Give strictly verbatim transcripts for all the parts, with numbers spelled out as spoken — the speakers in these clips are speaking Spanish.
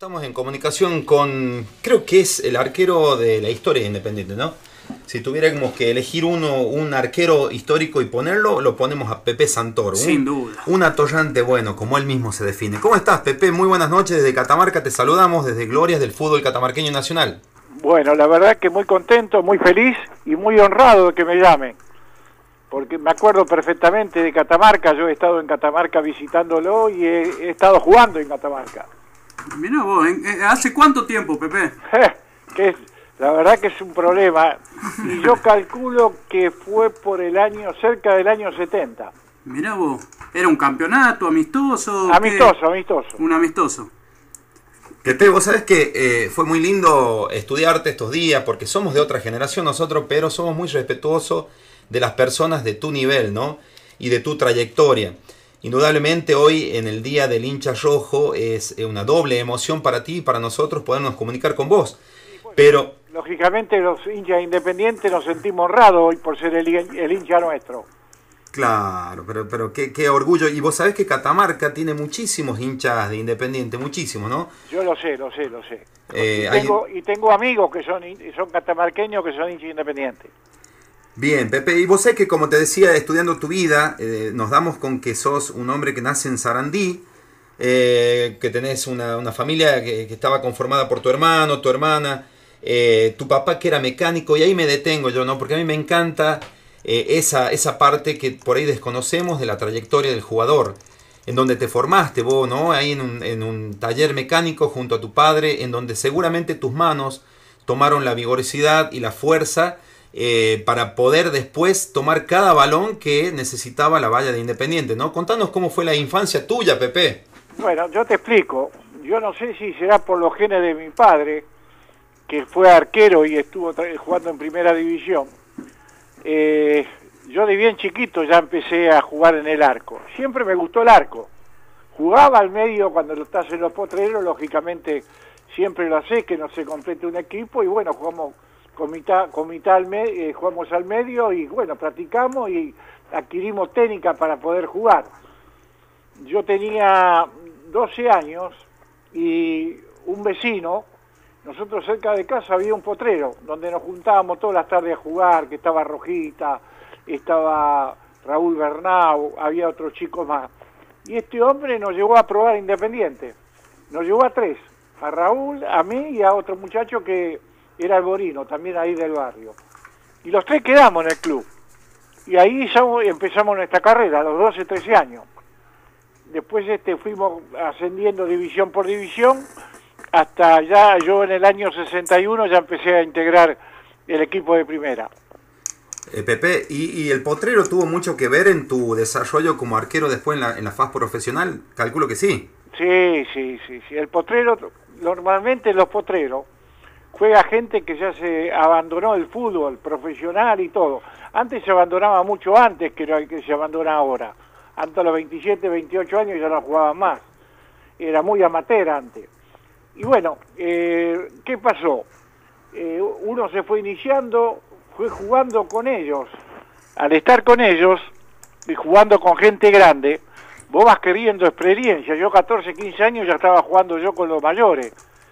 Estamos en comunicación con, creo que es el arquero de la historia de Independiente, ¿no? Si tuviéramos que elegir uno, un arquero histórico y ponerlo, lo ponemos a Pepe Santoro. Sin un, duda. Un atollante bueno, como él mismo se define. ¿Cómo estás, Pepe? Muy buenas noches desde Catamarca. Te saludamos desde Glorias del Fútbol Catamarqueño Nacional. Bueno, la verdad que muy contento, muy feliz y muy honrado de que me llamen. Porque me acuerdo perfectamente de Catamarca. Yo he estado en Catamarca visitándolo y he, he estado jugando en Catamarca. Mirá vos, ¿hace cuánto tiempo, Pepe? que es, la verdad que es un problema. Y yo calculo que fue por el año, cerca del año setenta. Mirá vos, ¿era un campeonato amistoso? Amistoso, ¿qué? amistoso. Un amistoso. Pepe, vos sabés que eh, fue muy lindo estudiarte estos días, porque somos de otra generación nosotros, pero somos muy respetuosos de las personas de tu nivel, ¿no? Y de tu trayectoria. Indudablemente hoy, en el Día del Hincha Rojo, es una doble emoción para ti y para nosotros podernos comunicar con vos. Pero lógicamente los hinchas independientes nos sentimos honrados hoy por ser el, el hincha nuestro. Claro, pero, pero qué, qué orgullo. Y vos sabés que Catamarca tiene muchísimos hinchas de Independiente, muchísimos, ¿no? Yo lo sé, lo sé, lo sé. Eh, y, tengo, hay... y tengo amigos que son, son catamarqueños que son hinchas independientes. Bien, Pepe, y vos sabés que, como te decía, estudiando tu vida, eh, nos damos con que sos un hombre que nace en Sarandí, eh, que tenés una, una familia que, que estaba conformada por tu hermano, tu hermana, eh, tu papá que era mecánico, y ahí me detengo yo, ¿no? Porque a mí me encanta eh, esa, esa parte que por ahí desconocemos de la trayectoria del jugador, en donde te formaste vos, ¿no? Ahí en un, en un taller mecánico junto a tu padre, en donde seguramente tus manos tomaron la vigorosidad y la fuerza Eh, para poder después tomar cada balón que necesitaba la valla de Independiente, ¿no? Contanos cómo fue la infancia tuya, Pepe. Bueno, yo te explico. Yo no sé si será por los genes de mi padre, que fue arquero y estuvo jugando en primera división. Eh, yo de bien chiquito ya empecé a jugar en el arco. Siempre me gustó el arco. Jugaba al medio cuando lo estás en los potreros, lógicamente siempre lo haces, que no se complete un equipo, y bueno, jugamos con mitad, con mitad al medio, eh, jugamos al medio y bueno, practicamos y adquirimos técnica para poder jugar. Yo tenía doce años y un vecino, nosotros cerca de casa había un potrero donde nos juntábamos todas las tardes a jugar, que estaba Rojita, estaba Raúl Bernau, había otros chicos más. Y este hombre nos llevó a probar Independiente, nos llevó a tres, a Raúl, a mí y a otro muchacho que era alborino, también ahí del barrio. Y los tres quedamos en el club. Y ahí ya empezamos nuestra carrera, a los doce, trece años. Después este, fuimos ascendiendo división por división, hasta ya yo en el año sesenta y uno ya empecé a integrar el equipo de primera. Eh, Pepe, ¿y, ¿y el potrero tuvo mucho que ver en tu desarrollo como arquero después en la, en la faz profesional? Calculo que sí. Sí, sí, sí, sí. El potrero, normalmente los potreros, juega gente que ya se abandonó el fútbol profesional y todo. Antes se abandonaba mucho antes que lo que se abandona ahora. Antes a los veintisiete, veintiocho años ya no jugaban más. Era muy amateur antes. Y bueno, eh, ¿qué pasó? Eh, uno se fue iniciando, fue jugando con ellos. Al estar con ellos y jugando con gente grande, vos vas queriendo experiencia. Yo catorce, quince años ya estaba jugando yo con los mayores.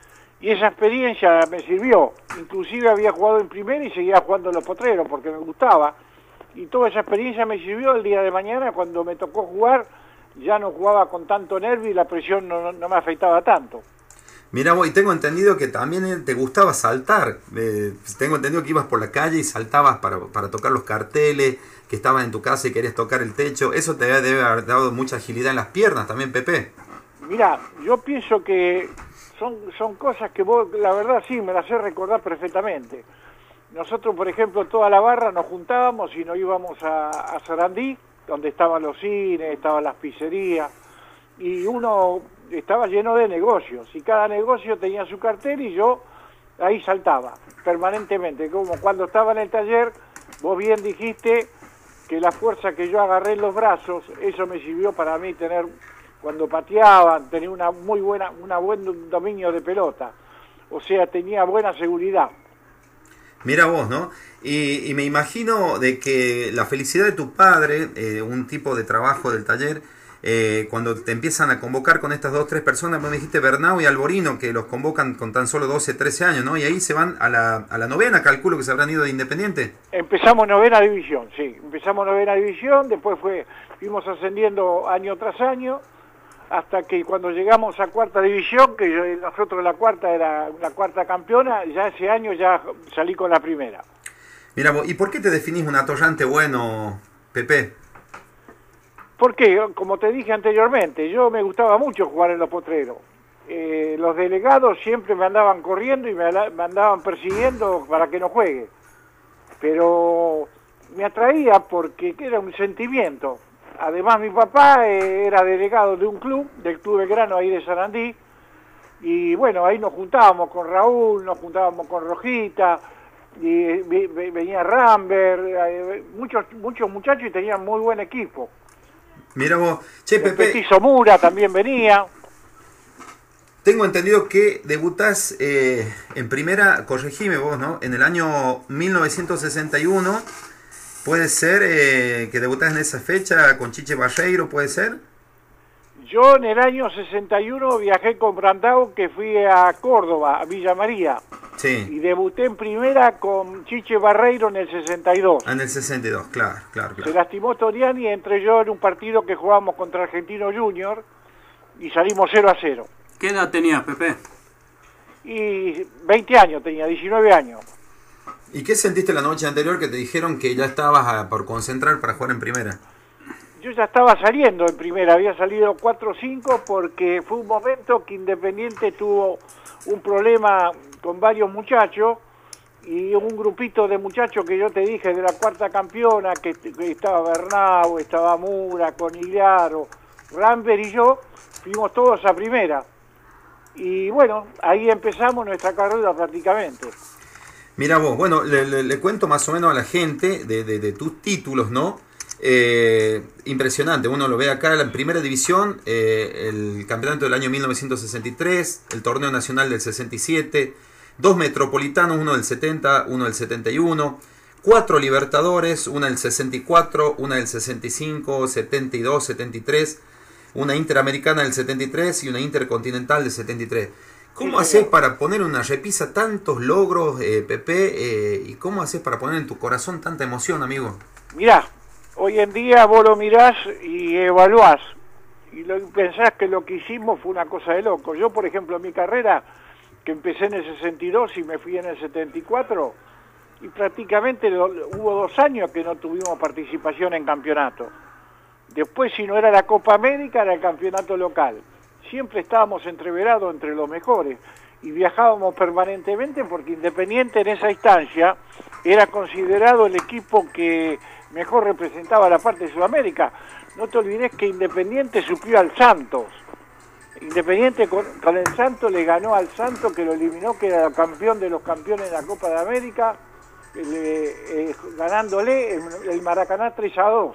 Y esa experiencia me sirvió. Inclusive había jugado en primera y seguía jugando en los potreros porque me gustaba. Y toda esa experiencia me sirvió el día de mañana cuando me tocó jugar. Ya no jugaba con tanto nervio y la presión no, no me afectaba tanto. Mira vos, y tengo entendido que también te gustaba saltar. Eh, tengo entendido que ibas por la calle y saltabas para, para tocar los carteles, que estabas en tu casa y querías tocar el techo. Eso te debe haber dado mucha agilidad en las piernas también, Pepe. Mira, yo pienso que Son, son cosas que vos, la verdad sí, me las sé recordar perfectamente. Nosotros, por ejemplo, toda la barra nos juntábamos y nos íbamos a, a Sarandí, donde estaban los cines, estaban las pizzerías, y uno estaba lleno de negocios, y cada negocio tenía su cartel y yo ahí saltaba permanentemente. Como cuando estaba en el taller, vos bien dijiste que la fuerza que yo agarré en los brazos, eso me sirvió para mí tener... Cuando pateaban, tenía una muy buena, una buen dominio de pelota. O sea, tenía buena seguridad. Mira vos, ¿no? Y, y me imagino de que la felicidad de tu padre, eh, un tipo de trabajo del taller, eh, cuando te empiezan a convocar con estas dos, tres personas, me dijiste Bernau y Alborino, que los convocan con tan solo doce, trece años, ¿no? Y ahí se van a la, a la novena, calculo que se habrán ido de Independiente. Empezamos novena división, sí, empezamos novena división, después fue, fuimos ascendiendo año tras año, hasta que cuando llegamos a cuarta división, que yo, nosotros la cuarta era la cuarta campeona, ya ese año ya salí con la primera. Mira, ¿y por qué te definís un atollante bueno, Pepe? Porque, como te dije anteriormente, yo me gustaba mucho jugar en los potreros. Eh, los delegados siempre me andaban corriendo y me, me andaban persiguiendo para que no juegue. Pero me atraía porque era un sentimiento. Además, mi papá eh, era delegado de un club, del Club Belgrano ahí de Sarandí, y bueno, ahí nos juntábamos con Raúl, nos juntábamos con Rojita, y eh, venía Rambert, eh, muchos, muchos muchachos y tenían muy buen equipo. Mira vos, che, el Pepe. Petizo Mura también venía. Tengo entendido que debutás eh, en primera, corregime vos, ¿no? En el año mil novecientos sesenta y uno. ¿Puede ser eh, que debutás en esa fecha con Chiche Barreiro, puede ser? Yo en el año sesenta y uno viajé con Brandao, que fui a Córdoba, a Villa María. Sí. Y debuté en primera con Chiche Barreiro en el sesenta y dos. Ah, en el sesenta y dos, claro, claro, claro. Se lastimó Toriani y entré yo en un partido que jugamos contra Argentino Junior y salimos cero a cero. ¿Qué edad tenías, Pepe? Y veinte años tenía, diecinueve años. ¿Y qué sentiste la noche anterior que te dijeron que ya estabas a, por concentrar para jugar en primera? Yo ya estaba saliendo en primera, había salido cuatro o cinco porque fue un momento que Independiente tuvo un problema con varios muchachos y un grupito de muchachos que yo te dije de la cuarta campeona, que, que estaba Bernau, estaba Mura, Conigliaro, Rambert y yo, fuimos todos a primera. Y bueno, ahí empezamos nuestra carrera prácticamente. Mira vos, bueno, le, le, le cuento más o menos a la gente de, de, de tus títulos, ¿no? Eh, impresionante, uno lo ve acá en primera división, eh, el campeonato del año mil novecientos sesenta y tres, el torneo nacional del sesenta y siete, dos metropolitanos, uno del setenta, uno del setenta y uno, cuatro libertadores, una del sesenta y cuatro, una del sesenta y cinco, setenta y dos, setenta y tres, una interamericana del setenta y tres y una intercontinental del setenta y tres. ¿Cómo sí, haces para poner en una repisa tantos logros, eh, Pepe? Eh, ¿Y cómo haces para poner en tu corazón tanta emoción, amigo? Mirá, hoy en día vos lo mirás y evaluás y lo, pensás que lo que hicimos fue una cosa de loco. Yo, por ejemplo, en mi carrera, que empecé en el sesenta y dos y me fui en el setenta y cuatro, y prácticamente lo, hubo dos años que no tuvimos participación en campeonato. Después, si no era la Copa América, era el campeonato local. Siempre estábamos entreverados entre los mejores y viajábamos permanentemente porque Independiente en esa instancia era considerado el equipo que mejor representaba la parte de Sudamérica. No te olvides que Independiente suplió al Santos. Independiente con, con el Santos le ganó al Santos, que lo eliminó, que era el campeón de los campeones de la Copa de América, le, eh, ganándole el, el Maracaná tres a dos.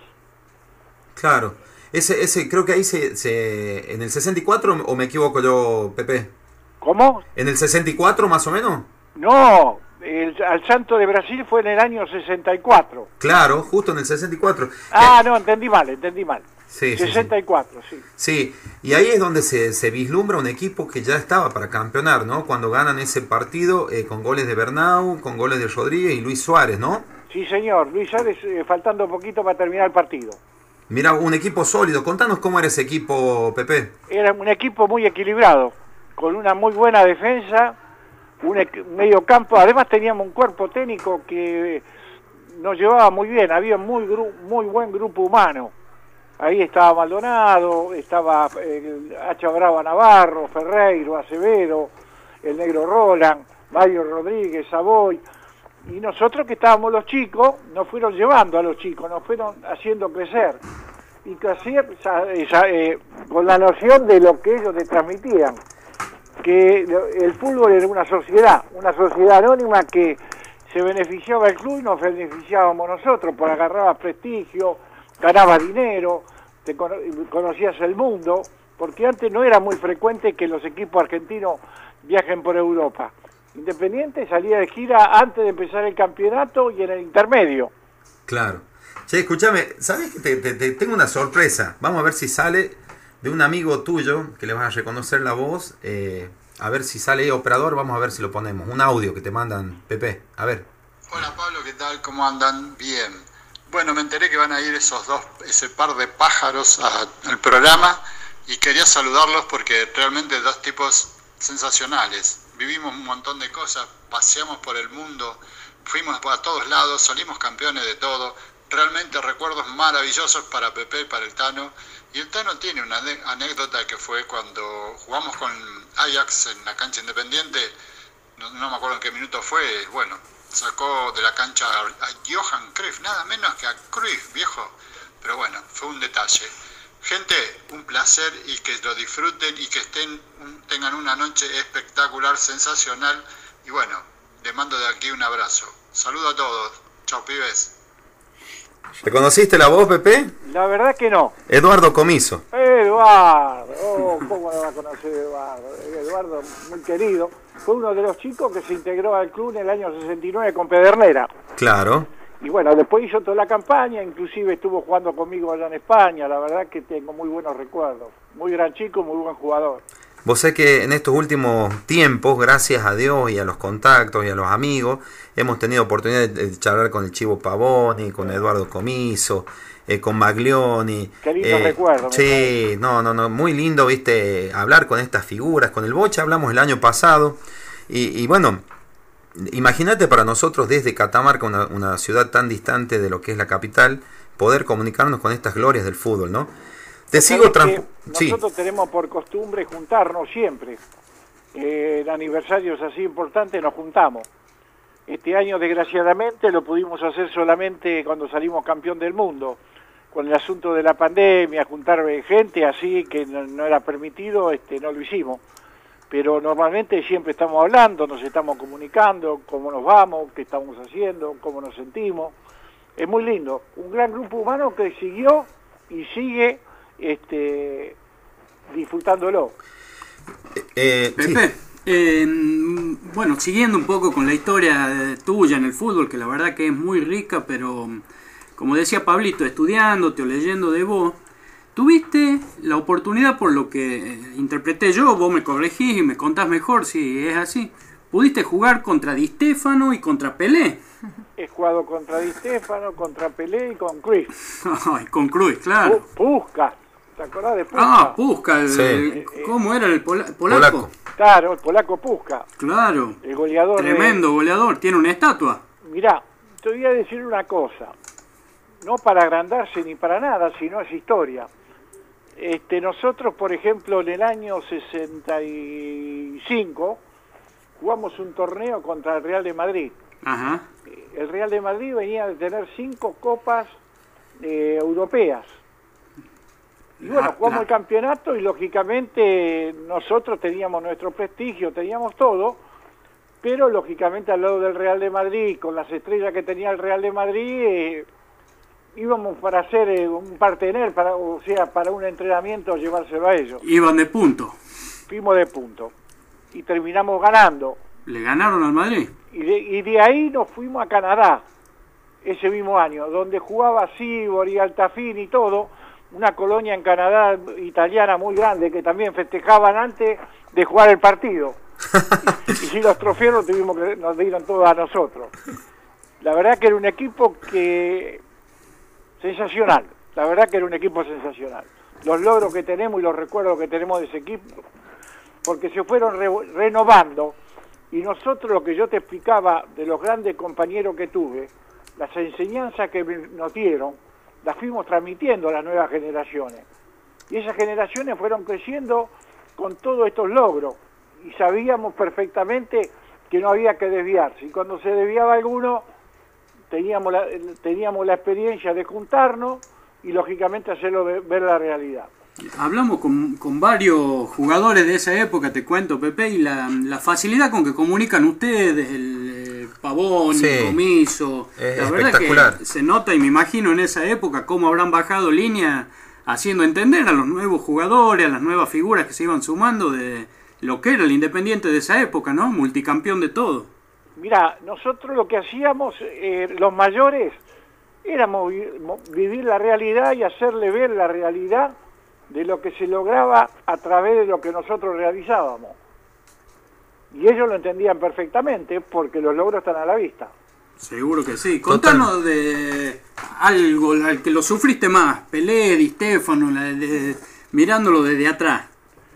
Claro. Ese, ese, creo que ahí se, se... ¿En el sesenta y cuatro o me equivoco yo, Pepe? ¿Cómo? ¿En el sesenta y cuatro más o menos? No, el, al Santo de Brasil fue en el año sesenta y cuatro. Claro, justo en el sesenta y cuatro. Ah, no, entendí mal, entendí mal. Sí, sesenta y cuatro, sí. Sí. Sí, y ahí es donde se, se vislumbra un equipo que ya estaba para campeonar, ¿no? Cuando ganan ese partido eh, con goles de Bernau, con goles de Rodríguez y Luis Suárez, ¿no? Sí, señor, Luis Suárez eh, faltando poquito para terminar el partido. Mira, un equipo sólido. Contanos cómo era ese equipo, Pepe. Era un equipo muy equilibrado, con una muy buena defensa, un medio campo. Además teníamos un cuerpo técnico que nos llevaba muy bien, había muy muy buen grupo humano. Ahí estaba Maldonado, estaba el Hacha Brava Navarro, Ferreiro, Acevedo, el Negro Roland, Mario Rodríguez, Savoy. Y nosotros que estábamos los chicos, nos fueron llevando a los chicos, nos fueron haciendo crecer. Y crecer esa, esa, eh, con la noción de lo que ellos les transmitían. Que el fútbol era una sociedad, una sociedad anónima que se beneficiaba el club y nos beneficiábamos nosotros, porque agarrabas prestigio, ganabas dinero, te cono conocías el mundo, porque antes no era muy frecuente que los equipos argentinos viajen por Europa. Independiente salía de gira antes de empezar el campeonato y en el intermedio. Claro. Che, escúchame, ¿sabes que te, te, te tengo una sorpresa? Vamos a ver si sale de un amigo tuyo, que le vas a reconocer la voz. Eh, a ver si sale operador, vamos a ver si lo ponemos. Un audio que te mandan, Pepe. A ver. Hola Pablo, ¿qué tal? ¿Cómo andan? Bien. Bueno, me enteré que van a ir esos dos, ese par de pájaros a, al programa y quería saludarlos porque realmente dos tipos sensacionales. Vivimos un montón de cosas, paseamos por el mundo, fuimos a todos lados, salimos campeones de todo. Realmente recuerdos maravillosos para Pepe y para el Tano. Y el Tano tiene una anécdota que fue cuando jugamos con Ajax en la cancha Independiente, no, no me acuerdo en qué minuto fue, bueno, sacó de la cancha a Johan Cruyff, nada menos que a Cruyff, viejo. Pero bueno, fue un detalle. Gente, un placer y que lo disfruten y que estén tengan una noche espectacular, sensacional. Y bueno, les mando de aquí un abrazo. Saludo a todos. Chao, pibes. ¿Reconociste la voz, Pepe? La verdad que no. Eduardo Comiso. Eduardo, oh, ¿cómo no va a conocer Eduardo? Eduardo, muy querido. Fue uno de los chicos que se integró al club en el año sesenta y nueve con Pedernera. Claro. Y bueno, después hizo toda la campaña, inclusive estuvo jugando conmigo allá en España. La verdad que tengo muy buenos recuerdos. Muy gran chico, muy buen jugador. Vos sé que en estos últimos tiempos, gracias a Dios y a los contactos y a los amigos, hemos tenido oportunidad de charlar con el Chivo Pavoni, con Eduardo Comiso, eh, con Maglioni. Qué lindo eh, recuerdo. Sí, no, no, no, muy lindo, viste, hablar con estas figuras. Con el Bocha hablamos el año pasado y, y bueno, imagínate para nosotros desde Catamarca, una, una ciudad tan distante de lo que es la capital, poder comunicarnos con estas glorias del fútbol, ¿no? Te sigo trans... Nosotros sí. tenemos por costumbre juntarnos siempre. Eh, en aniversarios así importantes nos juntamos. Este año, desgraciadamente, lo pudimos hacer solamente cuando salimos campeón del mundo. Con el asunto de la pandemia, juntar gente así que no, no era permitido, este, no lo hicimos. Pero normalmente siempre estamos hablando, nos estamos comunicando, cómo nos vamos, qué estamos haciendo, cómo nos sentimos. Es muy lindo. Un gran grupo humano que siguió y sigue este, disfrutándolo. Eh, Pepe, sí. eh, bueno, siguiendo un poco con la historia tuya en el fútbol, que la verdad que es muy rica, pero como decía Pablito, estudiándote o leyendo de vos, tuviste la oportunidad, por lo que interpreté yo, vos me corregís y me contás mejor si es así, pudiste jugar contra Di Stéfano y contra Pelé. He jugado contra Di Stéfano, contra Pelé y con Cruyff. Ay, con Cruyff, claro. Puskas, ¿te acordás de Puskas? Ah, Puskas, sí. el, ¿cómo era el pola, polaco? polaco? Claro, el polaco Puskas. Claro. El goleador. Tremendo de... goleador, tiene una estatua. Mirá, te voy a decir una cosa. No para agrandarse ni para nada, sino es historia. Este, nosotros, por ejemplo, en el año sesenta y cinco jugamos un torneo contra el Real de Madrid. Ajá. El Real de Madrid venía de tener cinco copas eh, europeas. Y bueno, jugamos el campeonato y lógicamente nosotros teníamos nuestro prestigio, teníamos todo, pero lógicamente al lado del Real de Madrid, con las estrellas que tenía el Real de Madrid, eh, íbamos para hacer eh, un partener, para, o sea, para un entrenamiento llevárselo a ellos. Iban de punto. Fuimos de punto. Y terminamos ganando. ¿Le ganaron al Madrid? Y de, y de ahí nos fuimos a Canadá, ese mismo año, donde jugaba Sibor y Altafini y todo, una colonia en Canadá italiana muy grande, que también festejaban antes de jugar el partido. Y, y si los trofeos los tuvimos que, nos dieron todos a nosotros. La verdad que era un equipo que... sensacional, la verdad que era un equipo sensacional. Los logros que tenemos y los recuerdos que tenemos de ese equipo, porque se fueron re renovando, y nosotros, lo que yo te explicaba de los grandes compañeros que tuve, las enseñanzas que nos dieron, las fuimos transmitiendo a las nuevas generaciones. Y esas generaciones fueron creciendo con todos estos logros, y sabíamos perfectamente que no había que desviarse, y cuando se desviaba alguno, teníamos la, teníamos la experiencia de juntarnos y lógicamente hacerlo ver la realidad. Hablamos con, con varios jugadores de esa época, te cuento, Pepe, y la, la facilidad con que comunican ustedes, el, el Pavón, sí, el Comiso, es la verdad que se nota, y me imagino en esa época cómo habrán bajado línea haciendo entender a los nuevos jugadores, a las nuevas figuras que se iban sumando de lo que era el Independiente de esa época, ¿no? Multicampeón de todo. Mirá, nosotros lo que hacíamos, eh, los mayores, era vivir la realidad y hacerle ver la realidad de lo que se lograba a través de lo que nosotros realizábamos. Y ellos lo entendían perfectamente porque los logros están a la vista. Seguro que sí. Contanos de algo, al que lo sufriste más, Pelé, Di Stéfano, la de, mirándolo desde atrás.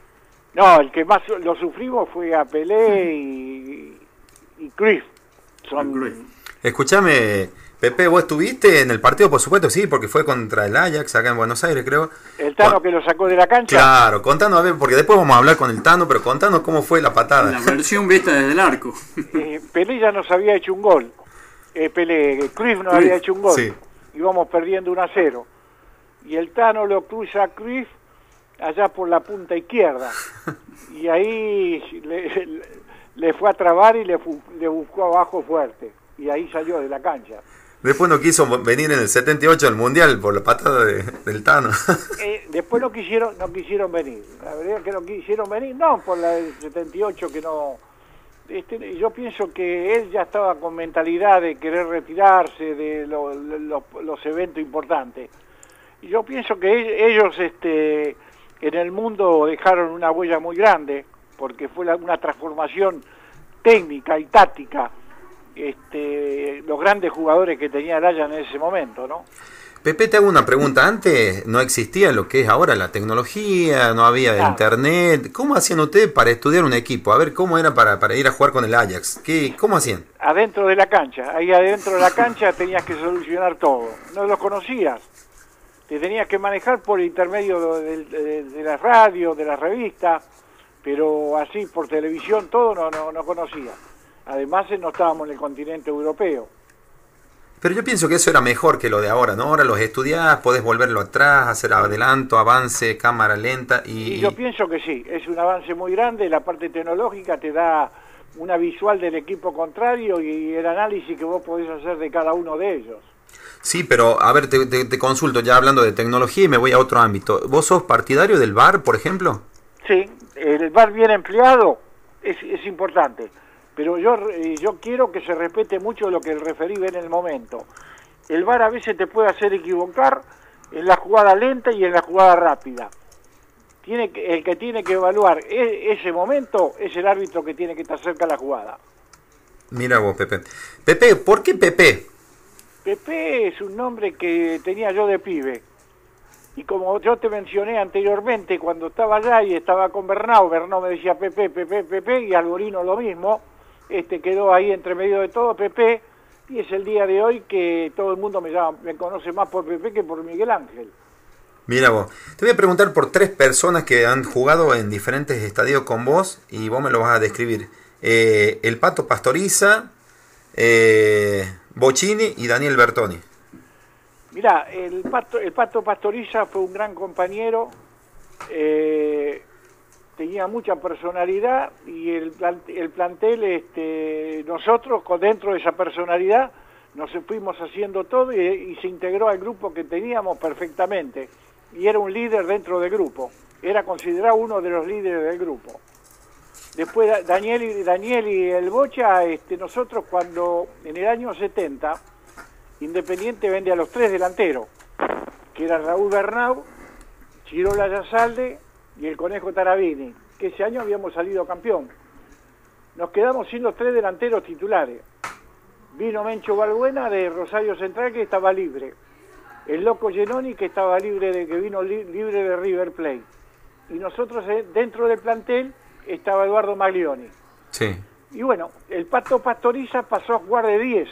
No, el que más lo sufrimos fue a Pelé y, y Cruyff. Son... Cruyff. Escuchame, Pepe, ¿vos estuviste en el partido? Por supuesto, sí, porque fue contra el Ajax acá en Buenos Aires, creo. El Tano Con... que lo sacó de la cancha. Claro, contanos, a ver, porque después vamos a hablar con el Tano, pero contanos cómo fue la patada. La versión vista desde el arco. Eh, Pelé ya nos había hecho un gol. Eh, Pelé, Cruyff nos había hecho un gol. Sí. Íbamos perdiendo uno a cero. Y el Tano lo cruza a Cruyff allá por la punta izquierda. Y ahí le, le, le fue a trabar y le, le buscó abajo fuerte. Y ahí salió de la cancha. Después no quiso venir en el setenta y ocho al Mundial por la patada de, del Tano. Eh, después no quisieron, no quisieron venir. La verdad es que no quisieron venir, no por la del setenta y ocho que no... Este, yo pienso que él ya estaba con mentalidad de querer retirarse de lo, lo, los eventos importantes. Y yo pienso que ellos este, en el mundo dejaron una huella muy grande, porque fue la, una transformación técnica y táctica, este, los grandes jugadores que tenía el Ajax en ese momento, ¿no? Pepe, te hago una pregunta. Antes no existía lo que es ahora la tecnología, no había claro. internet. ¿Cómo hacían ustedes para estudiar un equipo? A ver, ¿cómo era para, para ir a jugar con el Ajax? ¿Qué, ¿Cómo hacían? Adentro de la cancha. Ahí adentro de la cancha tenías que solucionar todo. No lo conocías. Te tenías que manejar por intermedio de, de, de la radio, de la revista, pero así por televisión todo no, no, no conocías. Además no estábamos en el continente europeo. Pero yo pienso que eso era mejor que lo de ahora, ¿no? Ahora los estudiás, podés volverlo atrás, hacer adelanto, avance, cámara lenta y... y yo pienso que sí, es un avance muy grande, la parte tecnológica te da una visual del equipo contrario y el análisis que vos podés hacer de cada uno de ellos. Sí, pero a ver, te, te, te consulto ya hablando de tecnología y me voy a otro ámbito. ¿Vos sos partidario del V A R, por ejemplo? Sí, el V A R bien empleado es, es importante. Pero yo yo quiero que se respete mucho lo que el referí ve en el momento. El V A R a veces te puede hacer equivocar en la jugada lenta y en la jugada rápida. Tiene que, el que tiene que evaluar e, ese momento es el árbitro que tiene que estar cerca de la jugada. Mira vos, Pepe. Pepe, ¿por qué Pepe? Pepe es un nombre que tenía yo de pibe. Y como yo te mencioné anteriormente, cuando estaba allá y estaba con Bernau, Bernau me decía Pepe, Pepe, Pepe, y Alborino lo mismo. Este quedó ahí entre medio de todo, Pepe, y es el día de hoy que todo el mundo me llama, me conoce más por Pepe que por Miguel Ángel. Mira vos, te voy a preguntar por tres personas que han jugado en diferentes estadios con vos y vos me lo vas a describir. Eh, el Pato Pastoriza, eh, Bocchini y Daniel Bertoni. Mirá, el Pato, el Pato Pastoriza fue un gran compañero, eh, tenía mucha personalidad y el, el plantel, este, nosotros con dentro de esa personalidad nos fuimos haciendo todo y, y se integró al grupo que teníamos perfectamente y era un líder dentro del grupo, era considerado uno de los líderes del grupo. Después Daniel y, Daniel y el Bocha, este, nosotros cuando en el año setenta Independiente vende a los tres delanteros, que eran Raúl Bernau, Chirola Yazalde y el Conejo Tarabini, que ese año habíamos salido campeón. Nos quedamos sin los tres delanteros titulares. Vino Mencho Balbuena de Rosario Central, que estaba libre. El Loco Genoni, que estaba libre de que vino li, libre de River Plate. Y nosotros dentro del plantel estaba Eduardo Maglioni. Sí. Y bueno, el Pato Pastoriza pasó a jugar de diez.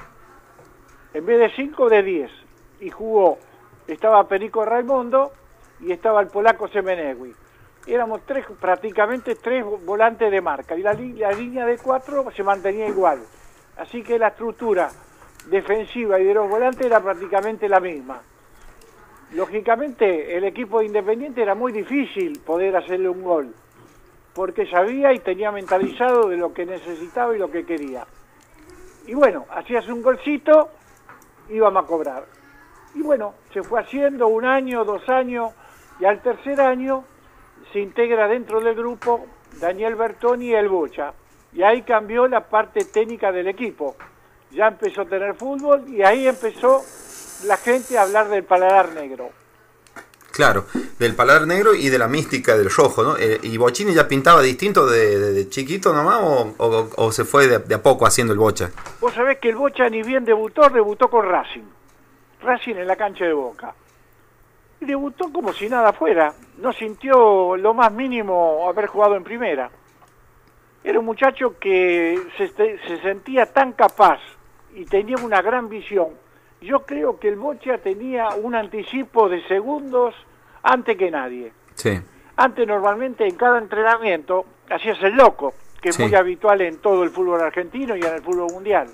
En vez de cinco, de diez. Y jugó, estaba Perico Raimundo y estaba el polaco Semenegui. Éramos tres, prácticamente tres volantes de marca. Y la, la línea de cuatro se mantenía igual. Así que la estructura defensiva y de los volantes era prácticamente la misma. Lógicamente, el equipo de Independiente era muy difícil poder hacerle un gol. Porque sabía y tenía mentalizado de lo que necesitaba y lo que quería. Y bueno, hacías un golcito, íbamos a cobrar. Y bueno, se fue haciendo un año, dos años, y al tercer año se integra dentro del grupo Daniel Bertoni y el Bocha. Y ahí cambió la parte técnica del equipo. Ya empezó a tener fútbol y ahí empezó la gente hablar del paladar negro. Claro, del paladar negro y de la mística del rojo, ¿no? Eh, ¿Y Bocchini ya pintaba distinto de, de, de chiquito nomás o, o, o se fue de, de a poco haciendo el Bocha? Vos sabés que el Bocha ni bien debutó, debutó con Racing. Racing en la cancha de Boca. Y debutó como si nada fuera. No sintió lo más mínimo haber jugado en primera. Era un muchacho que se, se sentía tan capaz y tenía una gran visión. Yo creo que el Bocha tenía un anticipo de segundos antes que nadie. Sí. Antes normalmente en cada entrenamiento hacías el loco, que es sí. muy habitual en todo el fútbol argentino y en el fútbol mundial.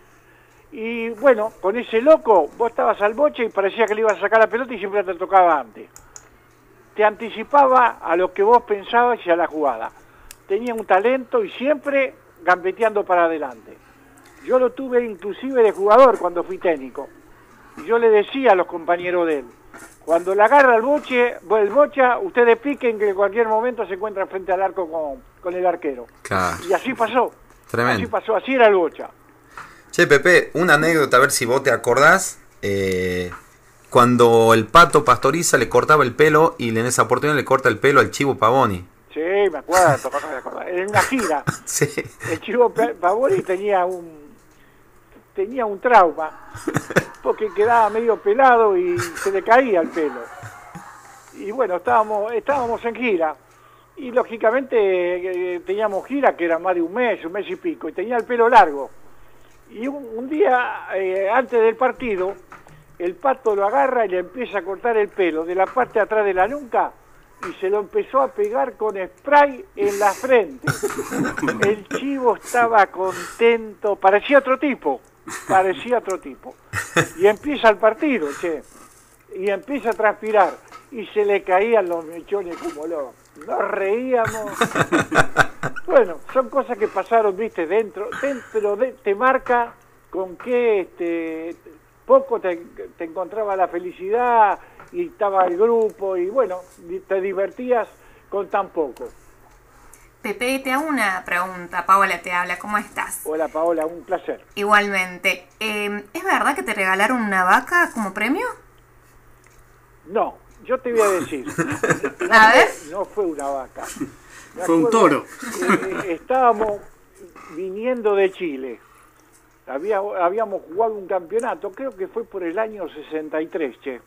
Y bueno, con ese loco vos estabas al Bocha y parecía que le ibas a sacar la pelota y siempre te tocaba antes. Te anticipaba a lo que vos pensabas y a la jugada. Tenía un talento y siempre gambeteando para adelante. Yo lo tuve inclusive de jugador cuando fui técnico. Y yo le decía a los compañeros de él, cuando la agarra el boche, el Bocha, ustedes piquen que en cualquier momento se encuentran frente al arco con, con el arquero. Claro. Y así pasó. Tremendo. Así pasó, así era el Bocha. Che, Pepe, una anécdota, a ver si vos te acordás. Eh, cuando el Pato Pastoriza le cortaba el pelo y en esa oportunidad le corta el pelo al Chivo Pavoni. Sí, me acuerdo, me acuerdo. En una gira. Sí. El Chivo Pavoni tenía un tenía un trauma porque quedaba medio pelado y se le caía el pelo. Y bueno, estábamos estábamos en gira y lógicamente eh, teníamos gira que era más de un mes, un mes y pico, y tenía el pelo largo. Y un, un día, eh, antes del partido, el Pato lo agarra y le empieza a cortar el pelo de la parte de atrás de la nuca y se lo empezó a pegar con spray en la frente. El Chivo estaba contento, parecía otro tipo, parecía otro tipo. Y empieza el partido, che, y empieza a transpirar y se le caían los mechones como locos. Nos reíamos. Bueno, son cosas que pasaron, viste, dentro, dentro de, te marca con qué este, poco te, te encontraba la felicidad y estaba el grupo y bueno, te divertías con tan poco. Pepe, te hago una pregunta. Paola te habla, ¿cómo estás? Hola Paola, un placer. Igualmente. Eh, ¿Es verdad que te regalaron una vaca como premio? No, yo te voy a decir. No, a ver. No fue una vaca. Me fue un toro. Eh, estábamos viniendo de Chile. Había, habíamos jugado un campeonato, creo que fue por el año sesenta y tres, che.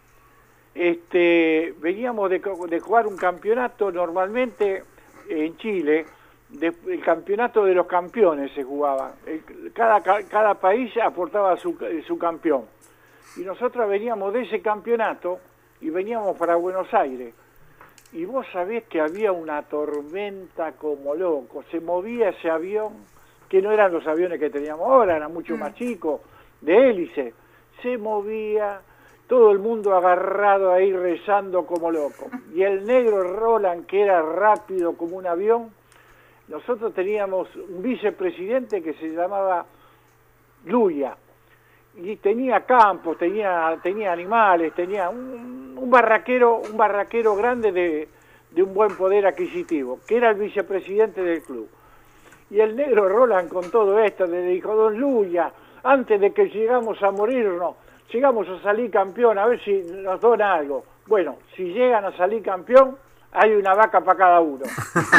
Este, veníamos de, de jugar un campeonato normalmente en Chile, de, el campeonato de los campeones se jugaba. El, cada, cada país aportaba su, su campeón. Y nosotros veníamos de ese campeonato y veníamos para Buenos Aires. Y vos sabés que había una tormenta como loco. Se movía ese avión, que no eran los aviones que teníamos ahora, eran mucho más chicos, de hélice. Se movía, todo el mundo agarrado ahí rezando como loco. Y el negro Roland, que era rápido como un avión, nosotros teníamos un vicepresidente que se llamaba Luya. Y tenía campos, tenía tenía animales, tenía un, un barraquero un barraquero grande de, de un buen poder adquisitivo, que era el vicepresidente del club. Y el negro Roland con todo esto le dijo, don Luya, antes de que llegamos a morirnos, llegamos a salir campeón, a ver si nos dona algo. Bueno, si llegan a salir campeón, hay una vaca para cada uno.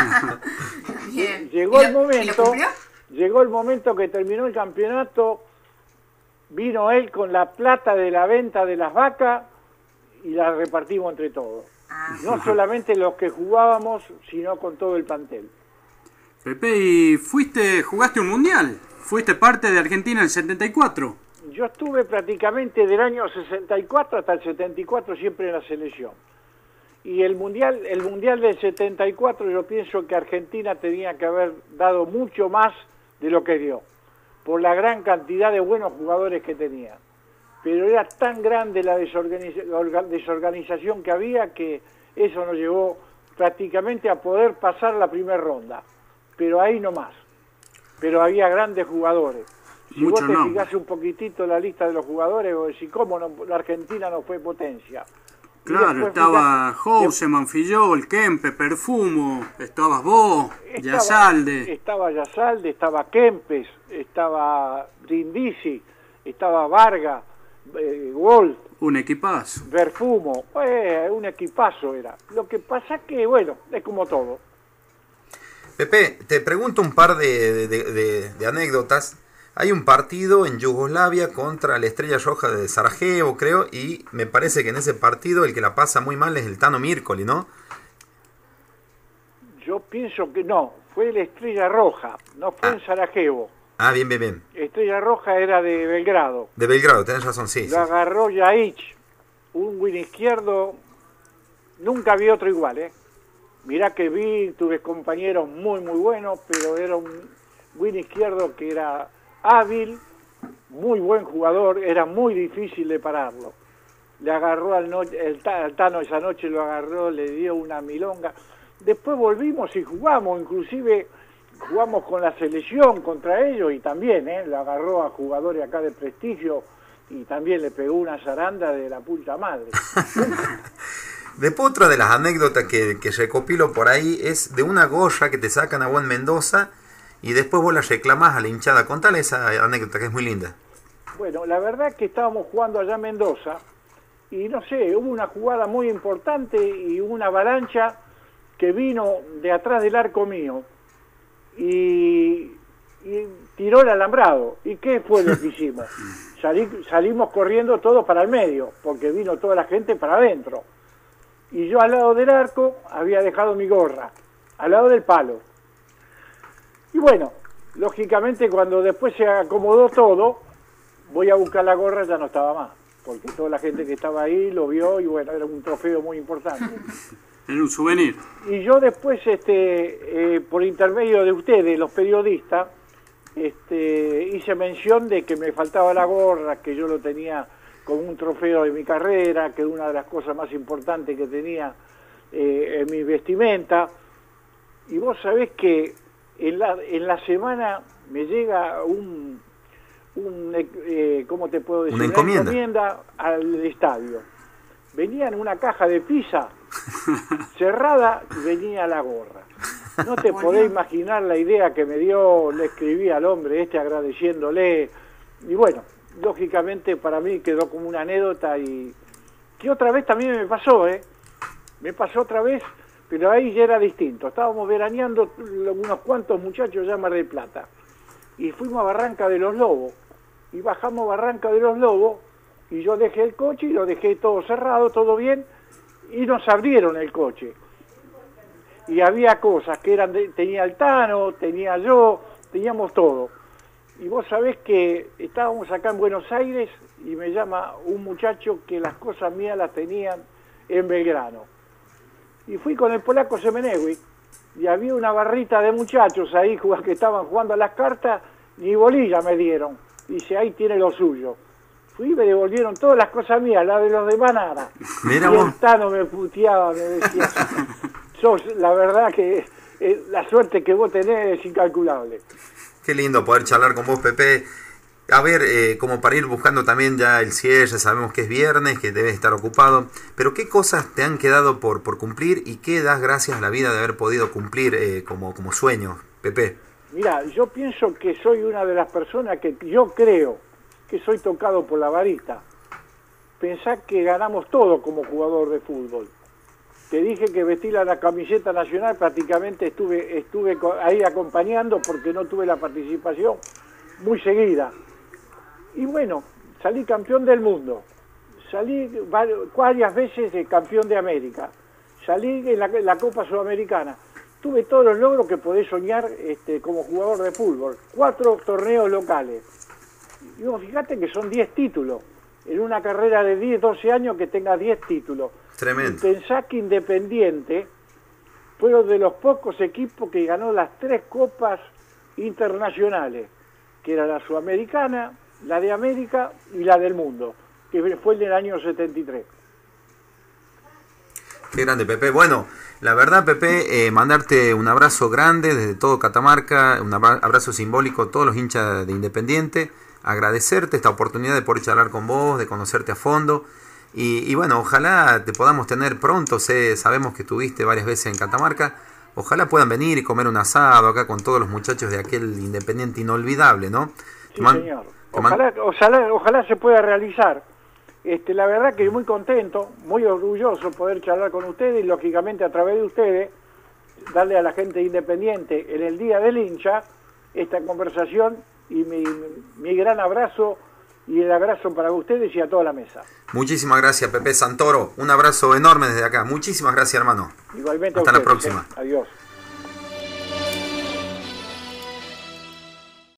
Bien. Llegó el lo, momento, llegó el momento que terminó el campeonato. Vino él con la plata de la venta de las vacas y la repartimos entre todos. Ah. No solamente los que jugábamos, sino con todo el plantel. Pepe, ¿y fuiste, jugaste un mundial? ¿Fuiste parte de Argentina en el setenta y cuatro? Yo estuve prácticamente del año sesenta y cuatro hasta el setenta y cuatro siempre en la selección. Y el mundial, el mundial del setenta y cuatro yo pienso que Argentina tenía que haber dado mucho más de lo que dio, por la gran cantidad de buenos jugadores que tenía. Pero era tan grande la desorganiza- desorganización que había que eso nos llevó prácticamente a poder pasar la primera ronda. Pero ahí no más. Pero había grandes jugadores. Si Mucho vos te no. fijás un poquitito en la lista de los jugadores, vos decís, ¿cómo no, la Argentina no fue potencia? Y Claro, estaba Houseman, Fillol, Kempe, Perfumo, estabas vos, Estaba, Yasalde. Estaba Yasalde, estaba Kempes, estaba Brindisi, estaba Varga. eh, Wolf, un equipazo. Perfumo, eh, un equipazo era. Lo que pasa que, bueno, es como todo. Pepe, te pregunto un par de, de, de, de anécdotas. Hay un partido en Yugoslavia contra la Estrella Roja de Sarajevo, creo, y me parece que en ese partido el que la pasa muy mal es el Tano Mircoli, ¿no? Yo pienso que no, fue la Estrella Roja, no fue ah. en Sarajevo. Ah, bien, bien, bien. Estrella Roja era de Belgrado. De Belgrado, tenés razón, sí. Lo sí. agarró Yaich, un win izquierdo, nunca vi otro igual, ¿eh? Mirá que vi, tuve compañeros muy, muy buenos, pero era un win izquierdo que era hábil, muy buen jugador, era muy difícil de pararlo. Le agarró al, no, el, al Tano esa noche, lo agarró, le dio una milonga. Después volvimos y jugamos, inclusive jugamos con la selección contra ellos y también, ¿eh? Lo agarró a jugadores acá de prestigio y también le pegó una zaranda de la puta madre. Después otra de las anécdotas que, que recopilo por ahí es de una gorra que te sacan a vos en Mendoza y después vos la reclamás a la hinchada. Contale esa anécdota que es muy linda. Bueno, la verdad es que estábamos jugando allá en Mendoza y no sé, hubo una jugada muy importante y una avalancha que vino de atrás del arco mío y, y tiró el alambrado. ¿Y qué fue lo que hicimos? Salí, salimos corriendo todos para el medio, porque vino toda la gente para adentro. Y yo al lado del arco había dejado mi gorra, al lado del palo. Y bueno, lógicamente cuando después se acomodó todo, voy a buscar la gorra, ya no estaba más, porque toda la gente que estaba ahí lo vio y bueno, era un trofeo muy importante. Era un souvenir. Y yo después, este, eh, por intermedio de ustedes, los periodistas, este, hice mención de que me faltaba la gorra, que yo lo tenía como un trofeo de mi carrera, que es una de las cosas más importantes que tenía eh, en mi vestimenta. Y vos sabés que en la, en la semana me llega un, un eh, ¿cómo te puedo decir? Una encomienda. Una encomienda al estadio. Venía en una caja de pizza cerrada y venía la gorra. No te podés imaginar la idea que me dio, le escribí al hombre este agradeciéndole. Y bueno, lógicamente para mí quedó como una anécdota y que otra vez también me pasó, ¿eh? Me pasó otra vez, pero ahí ya era distinto. Estábamos veraneando unos cuantos muchachos ya en Mar del Plata y fuimos a Barranca de los Lobos y bajamos Barranca de los Lobos y yo dejé el coche y lo dejé todo cerrado, todo bien, y nos abrieron el coche. Y había cosas que eran de, tenía el Tano, tenía yo, teníamos todo. Y vos sabés que estábamos acá en Buenos Aires y me llama un muchacho que las cosas mías las tenían en Belgrano. Y fui con el polaco Semenegui y había una barrita de muchachos ahí que estaban jugando a las cartas, ni bolilla me dieron. Dice, ahí tiene lo suyo. Fui y me devolvieron todas las cosas mías, las de los demás nada. Mira y vos. el Tano me puteaba, me decía, sos, la verdad que eh, la suerte que vos tenés es incalculable. Qué lindo poder charlar con vos, Pepe. A ver, eh, como para ir buscando también ya el cierre, sabemos que es viernes, que debes estar ocupado, pero ¿qué cosas te han quedado por, por cumplir y qué das gracias a la vida de haber podido cumplir eh, como, como sueño, Pepe? Mira, yo pienso que soy una de las personas que yo creo que soy tocado por la varita. Pensá que ganamos todo como jugador de fútbol. Te dije que vestí la camiseta nacional, prácticamente estuve, estuve ahí acompañando porque no tuve la participación muy seguida. Y bueno, salí campeón del mundo, salí varias veces de campeón de América, salí en la, en la Copa Sudamericana, tuve todos los logros que podés soñar este, como jugador de fútbol, cuatro torneos locales. Y vos fíjate que son diez títulos, en una carrera de diez, doce años que tenga diez títulos. Tremendo. Y pensá que Independiente fue uno de los pocos equipos que ganó las tres copas internacionales, que era la Sudamericana, la de América y la del mundo, que fue en el año setenta y tres. Qué grande, Pepe. Bueno, la verdad, Pepe, eh, mandarte un abrazo grande desde todo Catamarca, un abrazo simbólico a todos los hinchas de Independiente, agradecerte esta oportunidad de poder charlar con vos, de conocerte a fondo. Y, y bueno, ojalá te podamos tener pronto. Sé, sabemos que estuviste varias veces en Catamarca. Ojalá puedan venir y comer un asado acá con todos los muchachos de aquel Independiente inolvidable, ¿no? Sí, señor. Ojalá, ojalá, ojalá se pueda realizar. Este, la verdad que muy contento, muy orgulloso poder charlar con ustedes y lógicamente a través de ustedes darle a la gente independiente en el Día del Hincha esta conversación y mi, mi gran abrazo y el abrazo para ustedes y a toda la mesa. Muchísimas gracias, Pepe Santoro. Un abrazo enorme desde acá. Muchísimas gracias, hermano. Igualmente Hasta a ustedes, la próxima. ¿eh? Adiós.